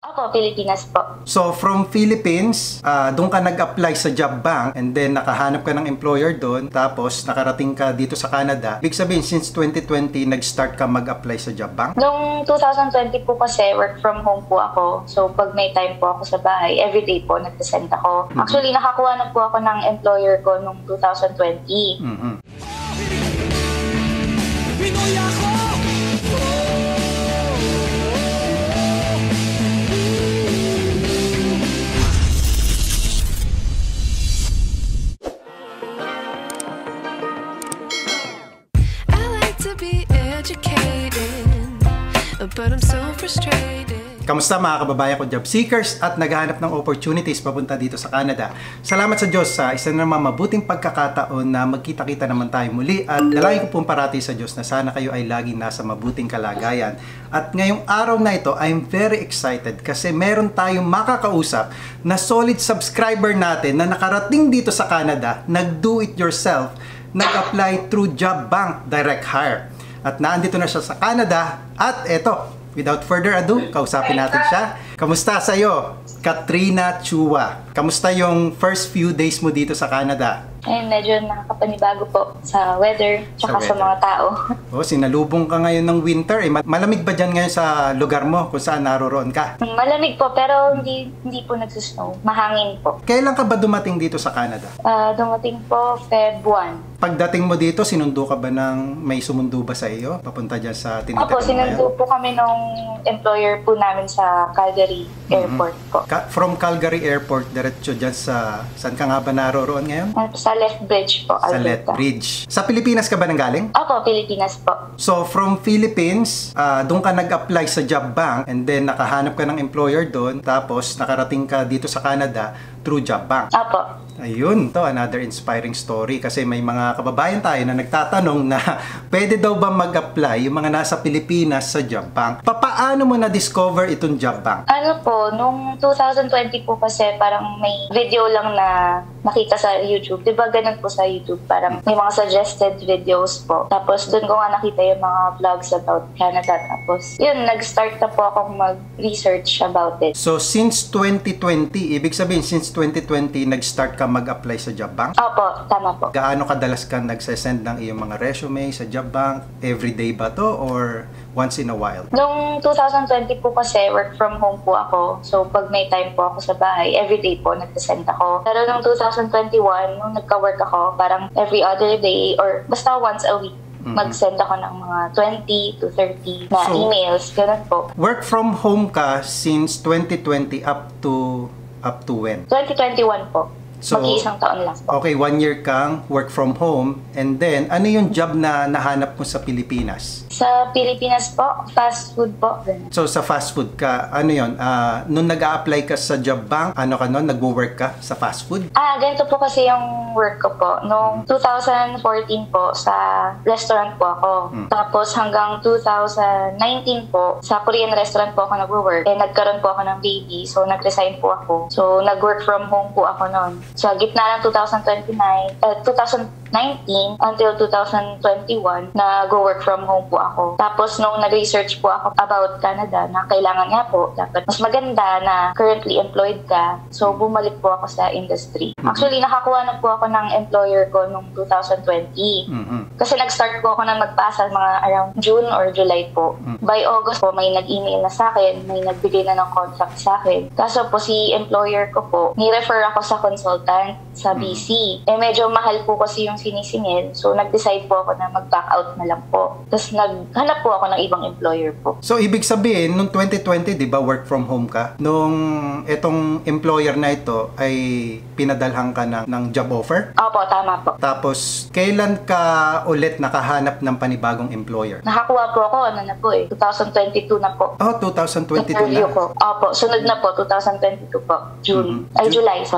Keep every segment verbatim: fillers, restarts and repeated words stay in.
Opo, Pilipinas po. So, from Philippines, uh, doon ka nag-apply sa job bank and then nakahanap ka ng employer doon, tapos nakarating ka dito sa Canada. Big sabihin, since twenty twenty, nag-start ka mag-apply sa job bank? Noong two thousand twenty po kasi, work from home po ako. So, pag may time po ako sa bahay, everyday po, nag-present ako. Mm-hmm. Actually, nakakuha na po ako ng employer ko noong two thousand twenty. Mm-hmm. Pinoy ako! But I'm so frustrated. Kamusta mga kababayan ko job seekers at naghahanap ng opportunities papunta dito sa Canada? Salamat sa Diyos sa isa na naman mabuting pagkakataon na magkita-kita naman tayo muli at dalangin ko pong parati sa Diyos na sana kayo ay laging nasa mabuting kalagayan. At ngayong araw na ito, I'm very excited kasi meron tayong makakausap na solid subscriber natin na nakarating dito sa Canada, nag-do-it-yourself, nag-apply through Job Bank Direct Hire. At naandito na siya sa Canada at eto, without further ado, kausapin natin siya. Kamusta sa'yo, Katrina Chua? Kamusta yung first few days mo dito sa Canada? Ayun, medyo nakakapanibago po sa weather tsaka sa, sa mga tao. Oh, sinalubong ka ngayon ng winter. Eh. Malamig ba dyan ngayon sa lugar mo kung saan naroroon ka? Malamig po, pero hindi hindi po nagsusnow. Mahangin po. Kailan ka ba dumating dito sa Canada? Uh, dumating po February first. Pagdating mo dito, sinundo ka ba ng may sumundo ba sa iyo? Papunta dyan sa tinitira mo? Opo, sinundo po kami nung employer po namin sa Calgary Airport mm-hmm. po. Ka- from Calgary Airport, diretso dyan sa... Saan ka nga ba naroroon ngayon? Sa Left Bridge po, Alberta. Sa Left Bridge. Sa Pilipinas ka ba nanggaling? Opo, Pilipinas po. So, from Philippines, uh, doon ka nag-apply sa job bank and then nakahanap ka ng employer doon, tapos nakarating ka dito sa Canada through job bank. Opo. Ayun, to another inspiring story kasi may mga kababayan tayo na nagtatanong na pwede daw ba mag-apply yung mga nasa Pilipinas sa job bank. Papaano mo na-discover itong job bank? Ano po, nung two thousand twenty po kasi parang may video lang na nakita sa YouTube. Diba ganun po sa YouTube? Parang may mga suggested videos po. Tapos doon ko nga nakita yung mga vlogs about Canada. Tapos yun, nag-start na po akong mag-research about it. So since twenty twenty, ibig sabihin since twenty twenty, nag-start ka mag-apply sa job bank? Opo, tama po. Gaano kadalas ka nagsesend ng iyong mga resume sa job bank? Everyday ba to or once in a while? Noong two thousand twenty po kasi, work from home po ako. So, pag may time po ako sa bahay, everyday po nag-present ako. Pero noong two thousand twenty-one, nung nagka-work ako, parang every other day or basta once a week, mm-hmm. mag-send ako ng mga twenty to thirty na so, emails. Ganun po. Work from home ka since twenty twenty up to up to when? twenty twenty-one po. So, mag-iisang taon lang po. Okay, one year kang work from home. And then, ano yung job na nahanap mo sa Pilipinas? Sa Pilipinas po, fast food po. So, sa fast food ka, ano yun? Uh, nung nag-a-apply ka sa job bank, ano ka nun? Nag-work ka sa fast food? Ah, ganito po kasi yung work ko po. Noong two thousand fourteen po, sa restaurant po ako. Hmm. Tapos hanggang two thousand nineteen po, sa Korean restaurant po ako nag-work. Eh, nagkaroon po ako ng baby. So, nag-resign po ako. So, nag-work from home po ako noon. Sa gitna ng two thousand twenty-nine, uh, two thousand nineteen until two thousand twenty-one, nag-work from home po ako. Tapos nung nag-research po ako about Canada, na kailangan nga po, dapat mas maganda na currently employed ka. So, bumalik po ako sa industry. Actually, nakakuha na po ako ng employer ko nung two thousand twenty. Mm-hmm. Kasi nag-start po ako na magpasa mga around June or July po. Mm-hmm. By August po, may nag-email na sa akin, may nagbigay na ng contract sa akin. Kaso po, si employer ko po, ni-refer ako sa consultant sa B C. Eh, medyo mahal po kasi yung sinisingil. So, nag-decide po ako na mag-back out na lang po. Tapos, naghanap po ako ng ibang employer po. So, ibig sabihin, nung twenty twenty, di ba, work from home ka? Nung itong employer na ito ay pinadalhan ka ng, ng job offer? Opo, tama po. Tapos, kailan ka ulit nakahanap ng panibagong employer? Nakakuha po ako, ano na po eh, two thousand twenty-two na po. Oh, two thousand twenty-two na? Po. Opo, sunod na po, two thousand twenty-two po. June. Mm-hmm. Ay, July, sorry.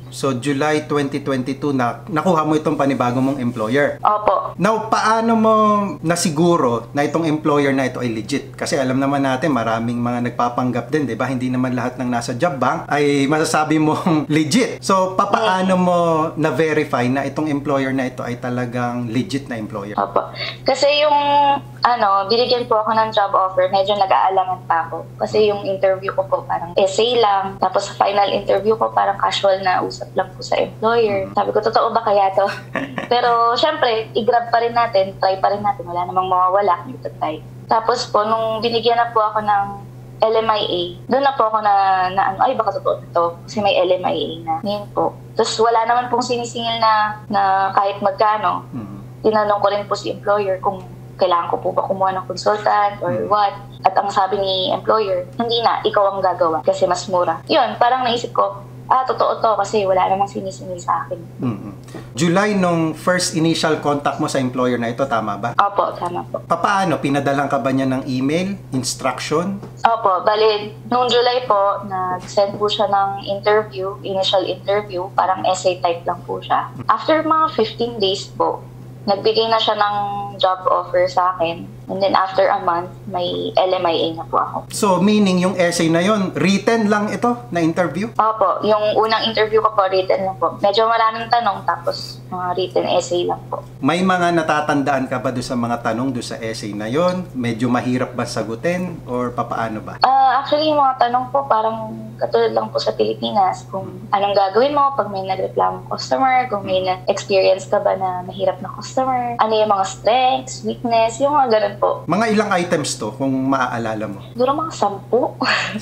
So, July twenty twenty-two na nakuha mo itong panibago mong employer. Opo. Now, paano mo nasiguro na itong employer na ito ay legit? Kasi alam naman natin, maraming mga nagpapanggap din, di ba? Hindi naman lahat ng nasa job bank ay masasabi mong legit. So, papaano mo na-verify na itong employer na ito ay talagang legit na employer? Opo. Kasi yung, ano, binigyan po ako ng job offer, medyo nag-aalangan pa ako. Kasi yung interview ko po parang essay lang. Tapos sa final interview ko parang casual na usap lang po sa employer. Sabi ko, totoo ba kaya to? Pero, syempre, i-grab pa rin natin, try pa rin natin. Wala namang mawawala, dito try. Tapos po, nung binigyan na po ako ng L M I A, doon na po ako na, na ano, ay baka totoo ito. Kasi may L M I A na. Ngayon po. Tapos wala naman pong sinisingil na, na kahit magkano. Mm-hmm. Tinanong ko rin po si employer kung kailangan ko po ba kumuha ng consultant or what. At ang sabi ni employer, hindi na, ikaw ang gagawa kasi mas mura. Yun, parang naisip ko, ah, totoo to kasi wala namang sinisingil sa akin. Mm-hmm. July nung first initial contact mo sa employer na ito, tama ba? Opo, tama po. Papaano? Pinadalang ka ba niya ng email, instruction? Opo, bali, nung July po, nag-send po siya ng interview, initial interview, parang essay type lang po siya. After mga fifteen days po, nagbigay na siya ng job offer sa akin. And then after a month, may L M I A na po ako. So, meaning yung essay na yon written lang ito na interview? Opo, yung unang interview ko po, written lang po. Medyo maraming tanong, tapos mga written essay lang po. May mga natatandaan ka ba doon sa mga tanong doon sa essay na yon? Medyo mahirap ba sagutin? Or papaano ba? Uh, actually, yung mga tanong po, parang katulad lang po sa Pilipinas. Kung anong gagawin mo pag may nagreklamo customer, kung may na-experience ka ba na mahirap na customer, ano yung mga strengths, weakness, yung mga ganun po. Mga ilang items to kung maaalala mo? Siguro mga sampu.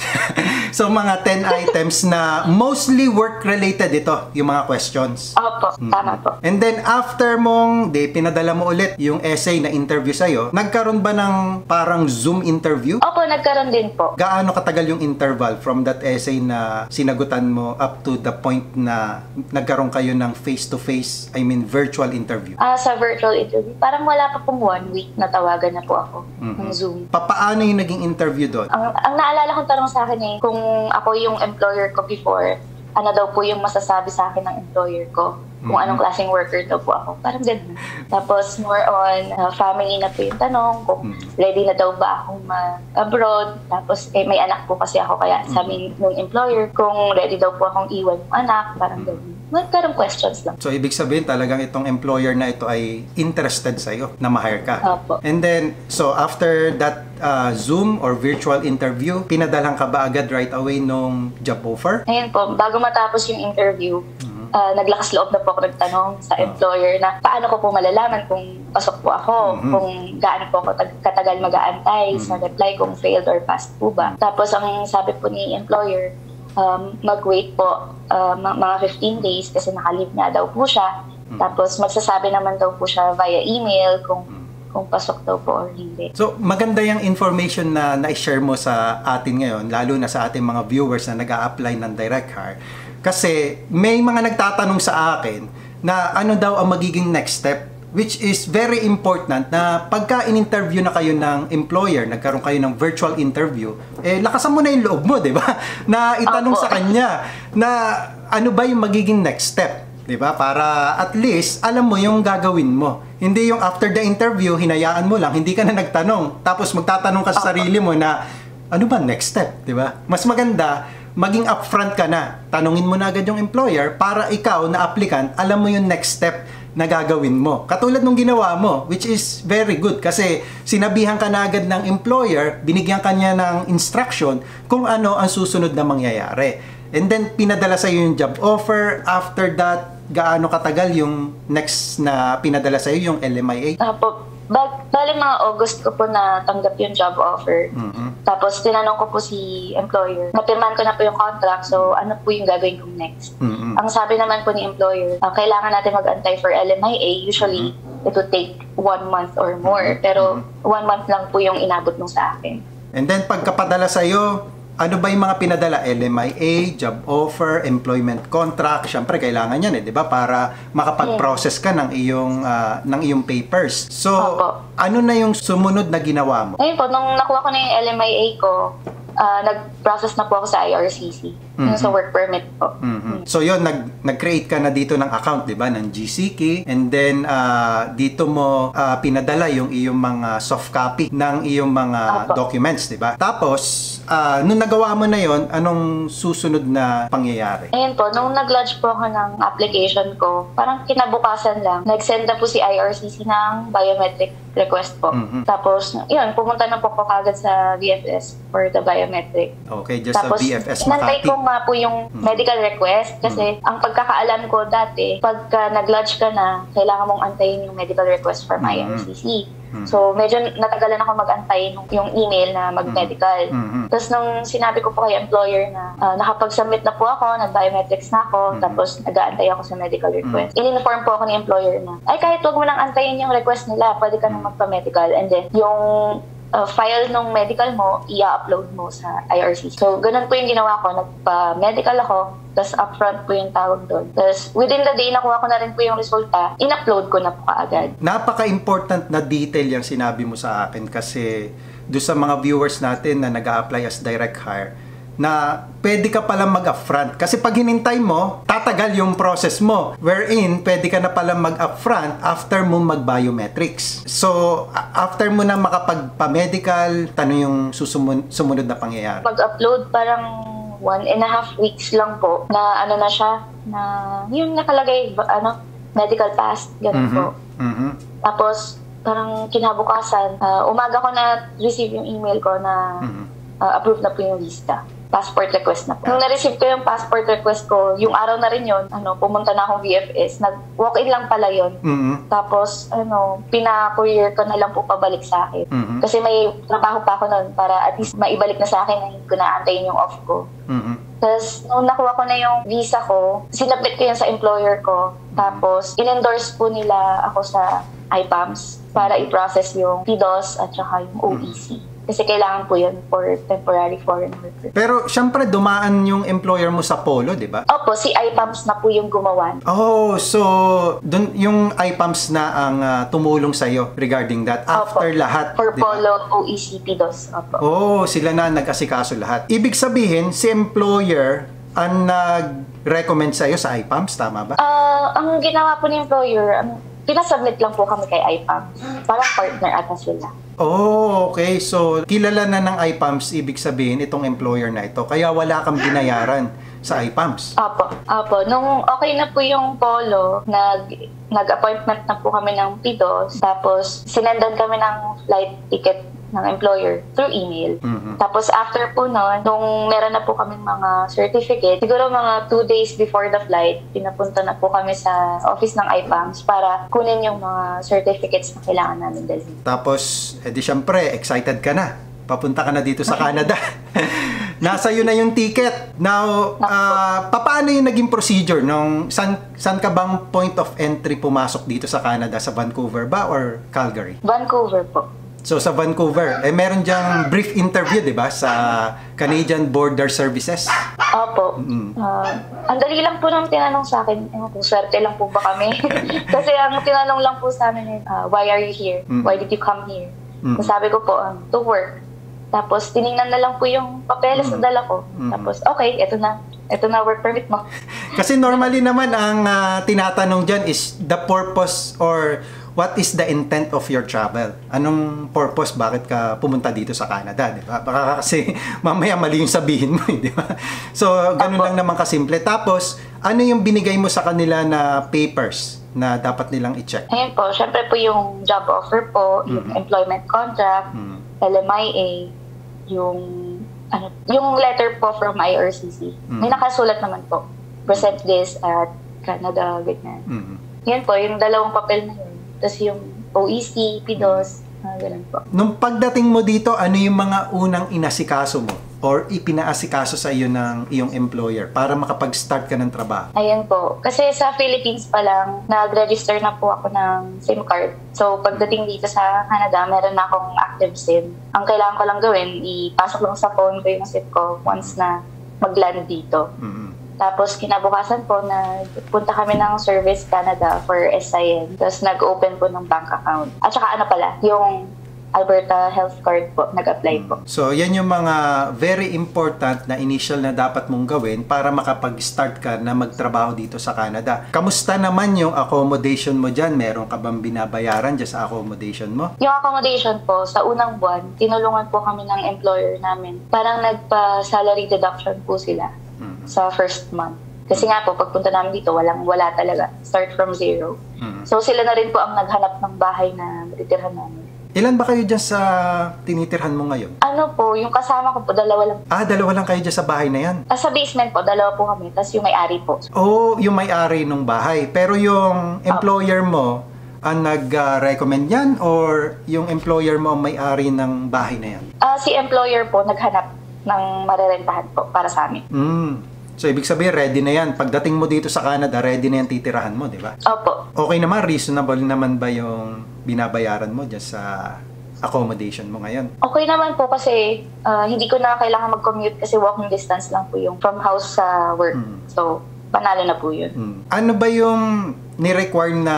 So mga ten items na mostly work-related ito, yung mga questions. Opo, hmm. tama po. And then after mong, di, pinadala mo ulit yung essay na interview sa'yo, nagkaroon ba ng parang Zoom interview? Opo, nagkaroon din po. Gaano katagal yung interval from that essay na sinagutan mo up to the point na nagkaroon kayo ng face-to-face, I mean virtual interview? Ah, uh, sa virtual interview, parang wala pa pong one week na tawagan na po ako mm-hmm. ng Zoom. Papaano yung naging interview doon? Ang, ang naalala kong tanong sa akin eh, kung ako yung employer ko before, ano daw po yung masasabi sa akin ng employer ko? Kung anong klaseng worker daw po ako. Parang ganun. Tapos more on uh, family na po yung tanong, kung ready na daw ba akong mag-abroad. Tapos eh, may anak po kasi ako, kaya sabi ng employer, kung ready daw po akong iwan yung anak, parang ganun. Magkaroon questions lang. So, ibig sabihin talagang itong employer na ito ay interested sa'yo na ma-hire ka. Opo. And then, so after that uh, Zoom or virtual interview, pinadalang ka ba agad right away nung job offer? Ayun po, bago matapos yung interview, mm-hmm. uh, naglakas loob na po ako nagtanong sa employer na paano ko po malalaman kung pasok po ako, mm-hmm. kung gaano po ako katagal mag-aantay mm-hmm. sa reply, kung failed or passed po ba. Tapos ang sabi po ni employer, Um, mag-wait po uh, mga fifteen days kasi naka-leave na daw po siya. Mm. Tapos magsasabi naman daw po siya via email kung mm. kung pasok daw po or hindi. So maganda yung information na na-share mo sa atin ngayon, lalo na sa ating mga viewers na nag-a-apply ng direct hire. Kasi may mga nagtatanong sa akin na ano daw ang magiging next step, which is very important na pagka in-interview na kayo ng employer, nagkaroon kayo ng virtual interview, eh lakasan mo na yung loob mo, di ba? Na itanong Opo. Sa kanya na ano ba yung magiging next step, di ba? Para at least alam mo yung gagawin mo. Hindi yung after the interview, hinayaan mo lang, hindi ka na nagtanong. Tapos magtatanong ka sa sarili mo na ano ba next step, di ba? Mas maganda maging upfront ka na. Tanungin mo na agad yung employer para ikaw na applicant, alam mo yung next step na gagawin mo. Katulad nung ginawa mo, which is very good kasi sinabihan ka na agad ng employer, binigyan ka niya ng instruction kung ano ang susunod na mangyayari. And then, pinadala sa iyo yung job offer. After that, gaano katagal yung next na pinadala sa iyo yung L M I A? Apo, Bag, bali mga August ko po na tanggap yung job offer. Mm-hmm. Tapos tinanong ko po si employer, napirman ko na po yung contract, so ano po yung gagawin kong next. Mm-hmm. Ang sabi naman po ni employer, uh, kailangan natin mag-antay for L M I A. Usually, mm-hmm. it would take one month or more. Pero mm-hmm. one month lang po yung inabot nung sa akin. And then pagkapadala sa'yo, ano ba yung mga pinadala? L M I A, job offer, employment contract. Siyempre, kailangan yan eh, di ba? Para makapag-process ka ng iyong, uh, ng iyong papers. So, Opo. Ano na yung sumunod na ginawa mo? Ngayon po, nung nakuha ko na yung L M I A ko, uh, nag, nag-process na po ako sa I R C C, mm-hmm. yung sa work permit po. Mm-hmm. So yun, nag, nag-create ka na dito ng account, di ba, ng G C K, and then uh, dito mo uh, pinadala yung iyong mga soft copy ng iyong mga Apo. documents, di ba? Tapos, uh, nung nagawa mo na yon, anong susunod na pangyayari? Ayun po, nung nag-lodge po ako ng application ko, parang kinabukasan lang, nag-send na po si I R C C ng biometric request po. Mm-hmm. Tapos, yun, pumunta na po ako kagad sa V F S for the biometric. Okay, just Tapos, sa V F S Makati. inantay ko nga po yung mm-hmm. medical request kasi mm-hmm. ang pagkakaalam ko dati, pagka nag-lodge ka na, kailangan mong antayin yung medical request from mm-hmm. I R C C. Mm-hmm. So, medyo natagalan ako mag-antay yung email na mag-medical. Mm-hmm. Tapos, nung sinabi ko po kay employer na uh, nakapag-submit na po ako, nag-biometrics na ako, mm-hmm. tapos nag-aantay ako sa medical request. Mm-hmm. In-inform po ako ni employer na, ay kahit wag mo nang antayin yung request nila, pwede ka nang magpa-medical. And then, yung uh, file ng medical mo, i-upload mo sa I R C C. So, ganun po yung ginawa ko. Nagpa-medical ako, tapos upfront po yung tawag doon. Tapos, within the day, nakuha ko na rin po yung resulta, in-upload ko na po kaagad. Napaka-important na detail yung sinabi mo sa akin kasi doon sa mga viewers natin na nag-a-apply as direct hire, na pwede ka palang mag-upfront. Kasi pag hinintay mo, tatagal yung process mo. Wherein, pwede ka na palang mag-upfront after mo mag-biometrics. So, after mo na makapagpa-medical, tanong yung susumun- sumunod na pangyayari? Mag-upload parang one and a half weeks lang po na ano na siya, na yung nakalagay, ano, medical pass, ganun mm-hmm. po. Mm-hmm. Tapos, parang kinabukasan, uh, umaga ko na receive yung email ko na mm-hmm. uh, approve na po yung visa. Passport request na po. Nung na-receive ko yung passport request ko, yung araw na rin yun, ano, pumunta na akong V F S. Nag-walk-in lang pala yun. Mm-hmm. Tapos, ano, pina-courier ko na lang po pabalik sa akin. Mm-hmm. Kasi may trabaho pa ako nun para at least maibalik na sa akin na hindi ko na-antayin yung off ko. Mm-hmm. Tapos, nung nakuha ko na yung visa ko, sinabit ko yun sa employer ko. Tapos, in-endorse po nila ako sa I P A M S para i-process yung P D O S at saka yung O E C. Mm-hmm. Kasi kailangan po yun for temporary foreign worker. Pero, syempre, dumaan yung employer mo sa Polo, di ba? Opo, si I P A M S na po yung gumawa. Oh, so, dun, yung I P A M S na ang uh, tumulong sa'yo regarding that after Opo. lahat, For diba? Polo, O E C, P D O S. Opo. Oh, sila na nag-asikaso lahat. Ibig sabihin, si employer ang nag-recommend sa'yo sa I P A M S, tama ba? Uh, ang ginawa po ni employer, um, pinasubmit lang po kami kay I P A M S. Parang partner ata sila. Oh, okay. So, kilala na ng I P A M S, ibig sabihin, itong employer na ito. Kaya wala kang binayaran sa I P A M S. Opo. Opo. Nung okay na po yung Polo, nag, nag-appointment na po kami ng P D O S. Tapos, sinendan kami ng flight ticket ng employer through email. Mm-hmm. Tapos after po nun, nung meron na po kaming mga certificate, siguro mga two days before the flight, pinapunta na po kami sa office ng I P A M S para kunin yung mga certificates na kailangan namin dalhin. Tapos, edi syempre, excited ka na. Papunta ka na dito sa Canada. Nasa iyo na yung ticket. Now, uh, paano yung naging procedure? Nung, san, san ka bang point of entry pumasok dito sa Canada? Sa Vancouver ba or Calgary? Vancouver po. So, sa Vancouver, eh meron diyang brief interview, di ba? Sa Canadian Border Services. Opo. Mm-hmm. Uh, ang dali lang po nang tinanong sa akin, eh, kung swerte lang po ba kami? Kasi ang tinanong lang po sa amin, uh, why are you here? Mm-hmm. Why did you come here? Mm-hmm. Sabi ko po, um, to work. Tapos, tiningnan na lang po yung papeles mm-hmm. na dala ko. Mm-hmm. Tapos, okay, eto na. Ito na work permit mo. Kasi normally naman, ang uh, tinatanong dyan is the purpose or what is the intent of your travel? Anong purpose? Bakit ka pumunta dito sa Canada? Di ba? Baka kasi mamaya mali yung sabihin mo. Di ba? So, ganun Apo. lang naman kasimple. Tapos, ano yung binigay mo sa kanila na papers na dapat nilang i-check? Ayun po. Siyempre po yung job offer po, mm-hmm. yung employment contract, mm-hmm. L M I A, yung ano, yung letter po from I R C C. Mm-hmm. May nakasulat naman po. Present this at Canada, ganyan. Mm-hmm. Yan po, yung dalawang papel na yun. Tapos yung O E C, P D O S, uh, ganun po. Nung pagdating mo dito, ano yung mga unang inasikaso mo or ipinaasikaso sa iyo ng iyong employer para makapag-start ka ng trabaho? Ayan po. Kasi sa Philippines pa lang, nag-register na po ako ng SIM card. So, pagdating dito sa Canada, meron na akong active SIM. Ang kailangan ko lang gawin, ipasok lang sa phone ko yung SIM ko once na mag-land dito. Mm-hmm. Tapos, kinabukasan po, nagpunta kami ng Service Canada for S I N. Tapos, nag-open po ng bank account. At saka, ano pala, yung Alberta Health Card po, nag-apply po. So, yan yung mga very important na initial na dapat mong gawin para makapag-start ka na magtrabaho dito sa Canada. Kamusta naman yung accommodation mo dyan? Meron ka bang binabayaran dyan sa accommodation mo? Yung accommodation po, sa unang buwan, tinulungan po kami ng employer namin. Parang nagpa-salary deduction po sila mm-hmm. sa first month. Kasi nga po, pagpunta namin dito, walang wala talaga. Start from zero. Mm-hmm. So sila na rin po ang naghanap ng bahay na matitirhan namin. Ilan ba kayo dyan sa tinitirhan mo ngayon? Ano po, yung kasama ko po, dalawa lang. Ah, dalawa lang kayo dyan sa bahay na yan? Ah, sa basement po, dalawa po kami. Tapos yung may-ari po. Oh, yung may-ari ng bahay. Pero yung employer mo, ang nag-recommend yan? Or yung employer mo ang may-ari ng bahay na yan? Ah, si employer po, naghanap ng marerentahan po para sa amin. Hmm. So, ibig sabihin, ready na yan. Pagdating mo dito sa Canada, ready na yan titirahan mo, di ba? Opo. Okay naman, reasonable naman ba yung binabayaran mo dyan sa accommodation mo ngayon? Okay naman po kasi uh, hindi ko na kailangan mag-commute kasi walking distance lang po yung from house sa work. Hmm. So, panalo na po yun. Hmm. Ano ba yung ni-require na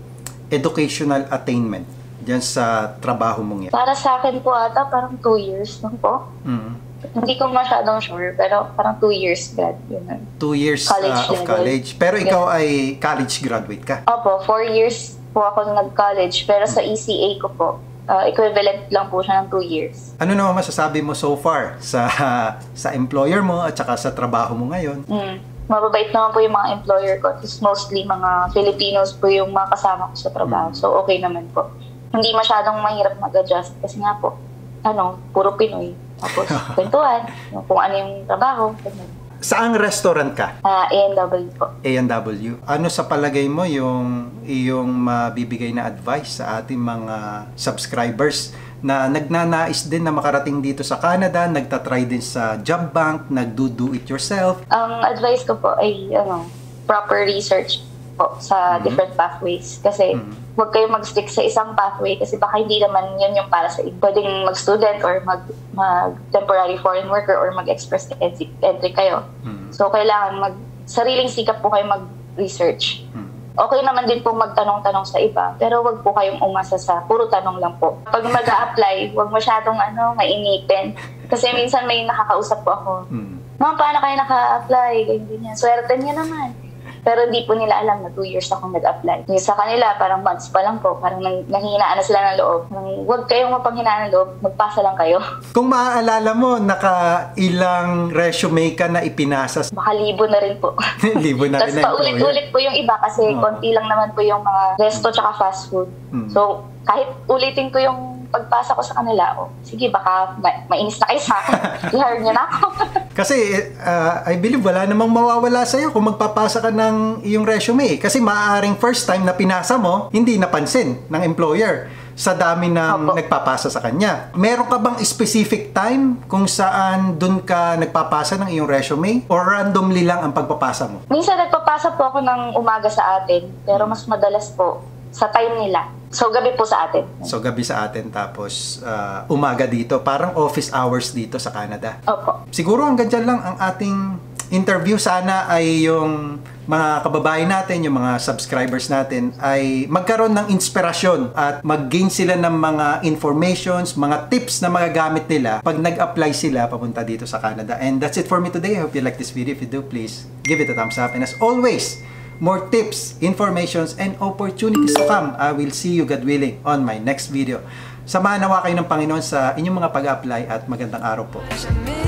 educational attainment dyan sa trabaho mong yan? Para sa akin po ata, parang two years lang po. Hmm. Hindi ko masyadong sure, pero parang two years grad. Yun. Two years college uh, of college. Pero ikaw yeah. ay college graduate ka? Opo, four years po ako nag-college. Pero sa E C A ko po, uh, equivalent lang po siya ng two years. Ano naman masasabi mo so far sa sa employer mo at saka sa trabaho mo ngayon? Mm. Mababait naman po yung mga employer ko. It's mostly mga Filipinos po yung mga kasama ko sa trabaho. Mm. So, okay naman po. Hindi masyadong mahirap mag-adjust kasi nga po, ano, puro Pinoy. Tapos, kwentuhan, kung ano yung trabaho. Saang restaurant ka? Uh, A and W po. A and W. Ano sa palagay mo yung iyong mabibigay na advice sa ating mga subscribers na nagnanais din na makarating dito sa Canada, nagtatry din sa job bank, nagdo-do it yourself? Ang advice ko po ay ano, proper research po sa mm-hmm. different pathways. Kasi mm-hmm. huwag kayong mag-stick sa isang pathway kasi baka hindi naman yun yung para sa inyo. Pwedeng mag-student or mag, mag-temporary foreign worker or mag-express entry, entry kayo. Hmm. So, kailangan mag sariling sikap po kayo mag-research. Hmm. Okay naman din po magtanong-tanong sa iba, pero huwag po kayong umasa sa puro tanong lang po. Pag mag-a-apply, huwag masyadong ano, mainipin. Kasi minsan may nakakausap po ako. Hmm. Ma'am, paano kayo naka-apply? Ganyan, ganyan. Swerte niya naman. Pero hindi po nila alam na two years akong nag-apply. Yung sa kanila, parang months pa lang po. Parang nang, nanghinaan na sila ng loob. Nang, huwag kayong mapanghinaan ng loob, magpasa lang kayo. Kung maaalala mo, naka-ilang resume ka na ipinasa? Baka libo na rin po. Libo na rin. Tapos paulit-ulit po yung iba kasi oh. konti lang naman po yung mga resto tsaka fast food. Hmm. So, kahit ulitin ko yung pagpasa ko sa kanila, oh, sige, baka ma- mainis na kayo sa akin. I-hire niyo na ako. Kasi, uh, I believe, wala namang mawawala sa'yo kung magpapasa ka ng iyong resume. Kasi maaaring first time na pinasa mo, hindi napansin ng employer sa dami ng Opo. nagpapasa sa kanya. Meron ka bang specific time kung saan dun ka nagpapasa ng iyong resume? Or randomly lang ang pagpapasa mo? Minsan nagpapasa po ako ng umaga sa atin, pero mas madalas po sa time nila. So, gabi po sa atin. So, gabi sa atin, tapos uh, umaga dito. Parang office hours dito sa Canada. Opo. Siguro hanggang dyan lang ang ating interview. Sana ay yung mga kababayan natin, yung mga subscribers natin, ay magkaroon ng inspirasyon at mag-gain sila ng mga informations, mga tips na magagamit nila pag nag-apply sila papunta dito sa Canada. And that's it for me today. I hope you like this video. If you do, please give it a thumbs up. And as always, more tips, informations, and opportunities to come. I will see you, God willing, on my next video. Samahan nawa kayo ng Panginoon sa inyong mga pag-apply at magandang araw po.